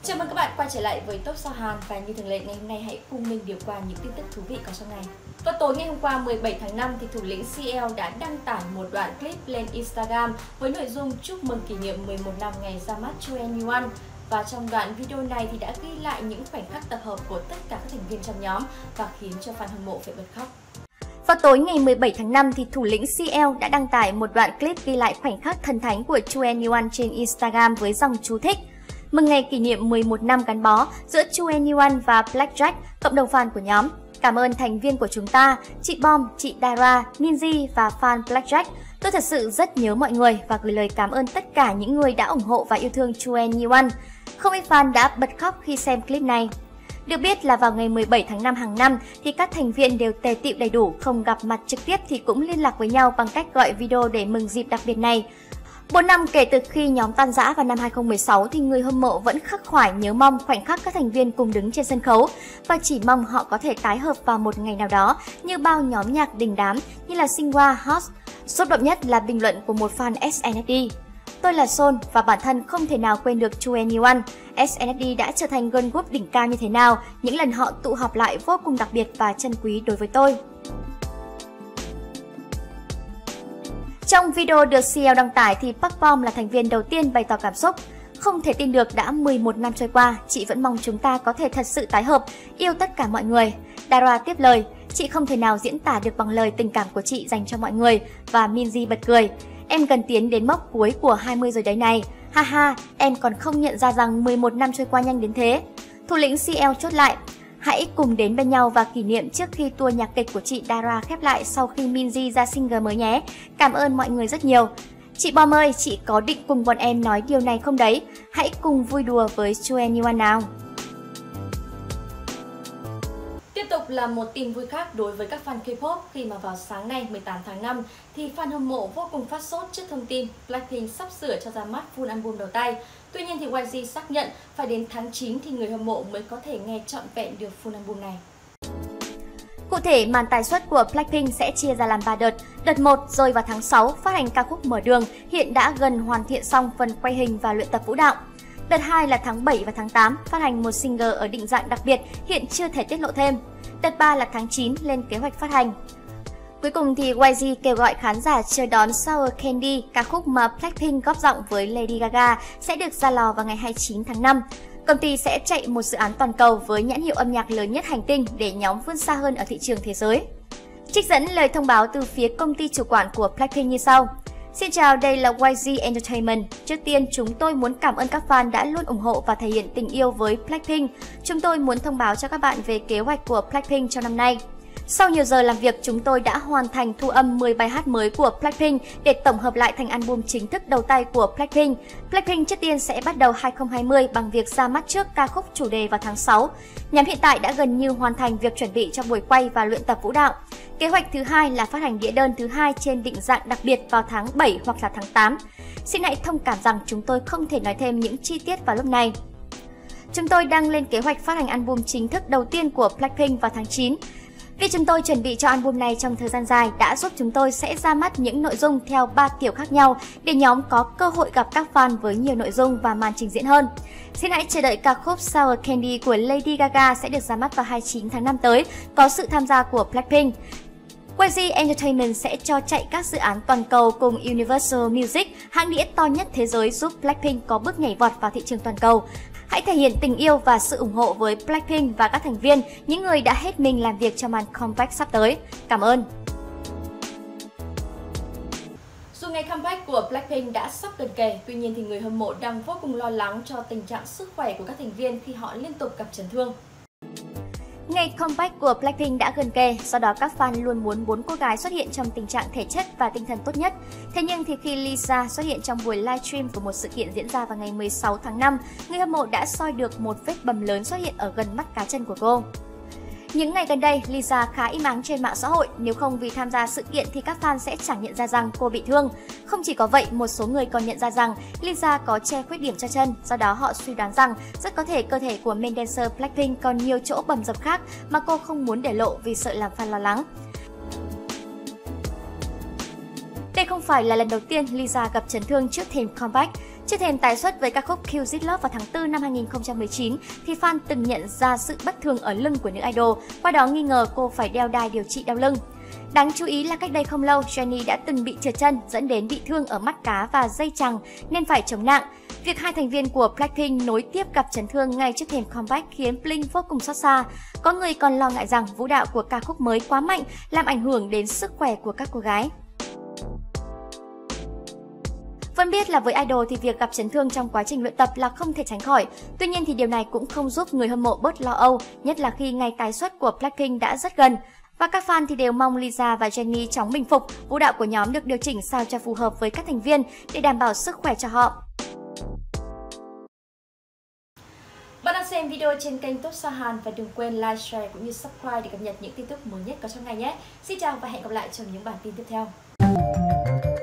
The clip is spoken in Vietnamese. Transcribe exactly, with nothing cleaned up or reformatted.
Chào mừng các bạn quay trở lại với Top sao Hàn và như thường lệ ngày hôm nay hãy cùng mình điểm qua những tin tức thú vị có trong ngày. Vào tối ngày hôm qua mười bảy tháng năm thì thủ lĩnh xê lờ đã đăng tải một đoạn clip lên Instagram với nội dung chúc mừng kỷ niệm mười một năm ngày ra mắt hai en e và trong đoạn video này thì đã ghi lại những khoảnh khắc tập hợp của tất cả các thành viên trong nhóm và khiến cho fan hâm mộ phải bật khóc. Vào tối ngày mười bảy tháng năm thì thủ lĩnh xê lờ đã đăng tải một đoạn clip ghi lại khoảnh khắc thần thánh của hai en e trên Instagram với dòng chú thích: mừng ngày kỷ niệm mười một năm gắn bó giữa hai en e và Blackjack, cộng đồng fan của nhóm. Cảm ơn thành viên của chúng ta, chị Bom, chị Dara, Minzy và fan Blackjack. Tôi thật sự rất nhớ mọi người và gửi lời cảm ơn tất cả những người đã ủng hộ và yêu thương hai en e. Không ít fan đã bật khóc khi xem clip này. Được biết là vào ngày mười bảy tháng năm hàng năm thì các thành viên đều tề tựu đầy đủ, không gặp mặt trực tiếp thì cũng liên lạc với nhau bằng cách gọi video để mừng dịp đặc biệt này. Bốn năm kể từ khi nhóm tan rã vào năm hai không một sáu thì người hâm mộ vẫn khắc khoải nhớ mong khoảnh khắc các thành viên cùng đứng trên sân khấu và chỉ mong họ có thể tái hợp vào một ngày nào đó như bao nhóm nhạc đình đám như là Sinwa, Hot. Xúc động nhất là bình luận của một fan ét en ét đê. Tôi là Son và bản thân không thể nào quên được hai en e. ét en ét đê đã trở thành girl group đỉnh cao như thế nào, những lần họ tụ họp lại vô cùng đặc biệt và chân quý đối với tôi. Trong video được xê lờ đăng tải thì Park Bom là thành viên đầu tiên bày tỏ cảm xúc. Không thể tin được đã mười một năm trôi qua, chị vẫn mong chúng ta có thể thật sự tái hợp, yêu tất cả mọi người. Dara tiếp lời, chị không thể nào diễn tả được bằng lời tình cảm của chị dành cho mọi người, và Minzy bật cười. Em gần tiến đến mốc cuối của hai mươi rồi đấy này. Ha ha, em còn không nhận ra rằng mười một năm trôi qua nhanh đến thế. Thủ lĩnh xê lờ chốt lại. Hãy cùng đến bên nhau và kỷ niệm trước khi tour nhạc kịch của chị Dara khép lại sau khi Minzy ra single mới nhé. Cảm ơn mọi người rất nhiều. Chị Bom ơi, chị có định cùng bọn em nói điều này không đấy? Hãy cùng vui đùa với hai en e nào. Tiếp tục là một tin vui khác đối với các fan K-pop khi mà vào sáng nay mười tám tháng năm thì fan hâm mộ vô cùng phát sốt trước thông tin Blackpink sắp sửa cho ra mắt full album đầu tay. Tuy nhiên thì Y G xác nhận phải đến tháng chín thì người hâm mộ mới có thể nghe trọn vẹn được full album này. Cụ thể, màn tái xuất của Blackpink sẽ chia ra làm ba đợt. Đợt một rơi vào tháng sáu phát hành ca khúc Mở Đường, hiện đã gần hoàn thiện xong phần quay hình và luyện tập vũ đạo. Đợt hai là tháng bảy và tháng tám phát hành một single ở định dạng đặc biệt, hiện chưa thể tiết lộ thêm. Đợt ba là tháng chín lên kế hoạch phát hành. Cuối cùng thì Y G kêu gọi khán giả chờ đón Sour Candy, ca khúc mà Blackpink góp giọng với Lady Gaga sẽ được ra lò vào ngày hai mươi chín tháng năm. Công ty sẽ chạy một dự án toàn cầu với nhãn hiệu âm nhạc lớn nhất hành tinh để nhóm vươn xa hơn ở thị trường thế giới. Trích dẫn lời thông báo từ phía công ty chủ quản của Blackpink như sau. Xin chào, đây là Y G Entertainment. Trước tiên, chúng tôi muốn cảm ơn các fan đã luôn ủng hộ và thể hiện tình yêu với Blackpink. Chúng tôi muốn thông báo cho các bạn về kế hoạch của Blackpink trong năm nay. Sau nhiều giờ làm việc, chúng tôi đã hoàn thành thu âm mười bài hát mới của Blackpink để tổng hợp lại thành album chính thức đầu tay của Blackpink. Blackpink trước tiên sẽ bắt đầu hai không hai không bằng việc ra mắt trước ca khúc chủ đề vào tháng sáu. Nhóm hiện tại đã gần như hoàn thành việc chuẩn bị cho buổi quay và luyện tập vũ đạo. Kế hoạch thứ hai là phát hành đĩa đơn thứ hai trên định dạng đặc biệt vào tháng bảy hoặc là tháng tám. Xin hãy thông cảm rằng chúng tôi không thể nói thêm những chi tiết vào lúc này. Chúng tôi đang lên kế hoạch phát hành album chính thức đầu tiên của Blackpink vào tháng chín. Vì chúng tôi chuẩn bị cho album này trong thời gian dài đã giúp chúng tôi sẽ ra mắt những nội dung theo ba kiểu khác nhau để nhóm có cơ hội gặp các fan với nhiều nội dung và màn trình diễn hơn. Xin hãy chờ đợi ca khúc Sour Candy của Lady Gaga sẽ được ra mắt vào hai mươi chín tháng năm tới, có sự tham gia của Blackpink. Y G Entertainment sẽ cho chạy các dự án toàn cầu cùng Universal Music, hãng đĩa to nhất thế giới, giúp Blackpink có bước nhảy vọt vào thị trường toàn cầu. Hãy thể hiện tình yêu và sự ủng hộ với Blackpink và các thành viên, những người đã hết mình làm việc cho màn comeback sắp tới. Cảm ơn! Dù ngày comeback của Blackpink đã sắp gần kề, tuy nhiên thì người hâm mộ đang vô cùng lo lắng cho tình trạng sức khỏe của các thành viên khi họ liên tục gặp chấn thương. Ngày comeback của Blackpink đã gần kề, do đó các fan luôn muốn bốn cô gái xuất hiện trong tình trạng thể chất và tinh thần tốt nhất. Thế nhưng thì khi Lisa xuất hiện trong buổi livestream của một sự kiện diễn ra vào ngày mười sáu tháng năm, người hâm mộ đã soi được một vết bầm lớn xuất hiện ở gần mắt cá chân của cô. Những ngày gần đây, Lisa khá im ắng trên mạng xã hội, nếu không vì tham gia sự kiện thì các fan sẽ chẳng nhận ra rằng cô bị thương. Không chỉ có vậy, một số người còn nhận ra rằng Lisa có che khuyết điểm cho chân, do đó họ suy đoán rằng rất có thể cơ thể của main dancer Blackpink còn nhiều chỗ bầm dập khác mà cô không muốn để lộ vì sợ làm fan lo lắng. Đây không phải là lần đầu tiên Lisa gặp chấn thương trước thềm comeback. Trước thềm tái xuất với ca khúc Kill This Love vào tháng tư năm hai nghìn không trăm mười chín, thì fan từng nhận ra sự bất thường ở lưng của nữ idol, qua đó nghi ngờ cô phải đeo đai điều trị đau lưng. Đáng chú ý là cách đây không lâu, Jennie đã từng bị trượt chân dẫn đến bị thương ở mắt cá và dây chằng nên phải chống nặng. Việc hai thành viên của Blackpink nối tiếp gặp chấn thương ngay trước thềm comeback khiến Blink vô cùng xót xa. Có người còn lo ngại rằng vũ đạo của ca khúc mới quá mạnh làm ảnh hưởng đến sức khỏe của các cô gái. Vẫn biết là với idol thì việc gặp chấn thương trong quá trình luyện tập là không thể tránh khỏi. Tuy nhiên thì điều này cũng không giúp người hâm mộ bớt lo âu, nhất là khi ngày tái xuất của Blackpink đã rất gần. Và các fan thì đều mong Lisa và Jennie chóng bình phục, vũ đạo của nhóm được điều chỉnh sao cho phù hợp với các thành viên để đảm bảo sức khỏe cho họ. Bạn đang xem video trên kênh Top Sao Hàn và đừng quên like, share cũng như subscribe để cập nhật những tin tức mới nhất có trong ngày nhé. Xin chào và hẹn gặp lại trong những bản tin tiếp theo.